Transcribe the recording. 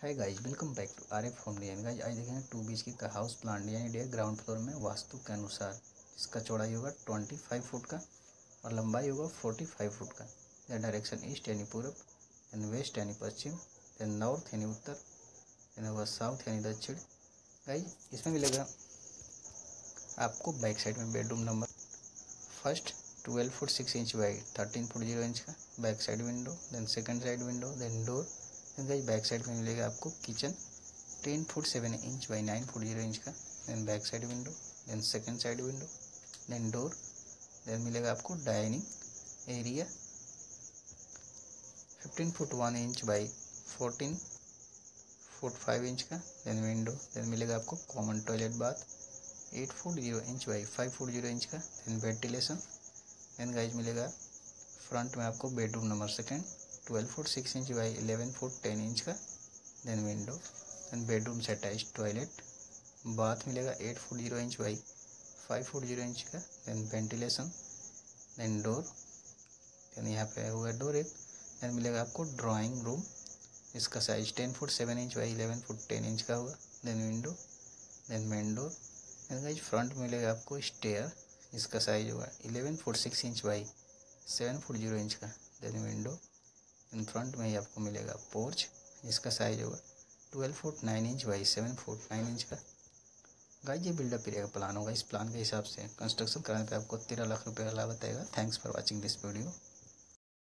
Hi guys, welcome back to R F home design. Guys आज देखेंगे 2 BHK का house plan design India ground floor में वास्तु के अनुसार। इसका चौड़ाई होगा 25 फुट का और लंबाई होगा 45 फुट का। द डायरेक्शन ईस्ट यानी पूरब, देन वेस्ट यानी पश्चिम, देन नॉर्थ यानी उत्तर, देन होगा साउथ यानी दक्षिण। गाइस इसमें मिलेगा आपको बैक साइड में bedroom number first 12 foot 6 inch by 13 foot 0 inch का back side window, then second side window, then door. Then guys back side में मिलेगा आपको kitchen 10 foot 7 inch by 9 foot 0 inch का, then back side window, then second side window, then door. Then मिलेगा आपको dining area 15 foot 1 inch by 14 foot 5 inch का, then window. Then मिलेगा आपको common toilet bath 8 foot 0 inch by 5 foot 0 inch का, then ventilation. Then guys मिलेगा front में आपको bedroom number second 12 foot 6 inch by 11 foot 10 inch का, then window, then bedroom से attach toilet. Bath मिलेगा 8 foot 0 inch by 5 foot 0 inch का, then ventilation, then door. Then यहाँ पे हुआ डोर एक। देन मिलेगा आपको ड्राइंग रूम, इसका size 10 foot 7 inch by 11 foot 10 inch का होगा, then window, then main door. Then guys front मिलेगा आपको स्टेयर, इसका साइज होगा 11 foot 6 inch by 7 foot 0 inch का, देन विंडो। देन फ्रंट में ही आपको मिलेगा पोर्च, इसका साइज होगा 12 foot 9 inch by 7 foot 9 inch का। गाइज ये बिल्डअप एरिया का प्लान होगा। इस प्लान के हिसाब से कंस्ट्रक्शन कराने पे आपको 13 लाख रुपये का लागत आएगा। Thanks for watching this video.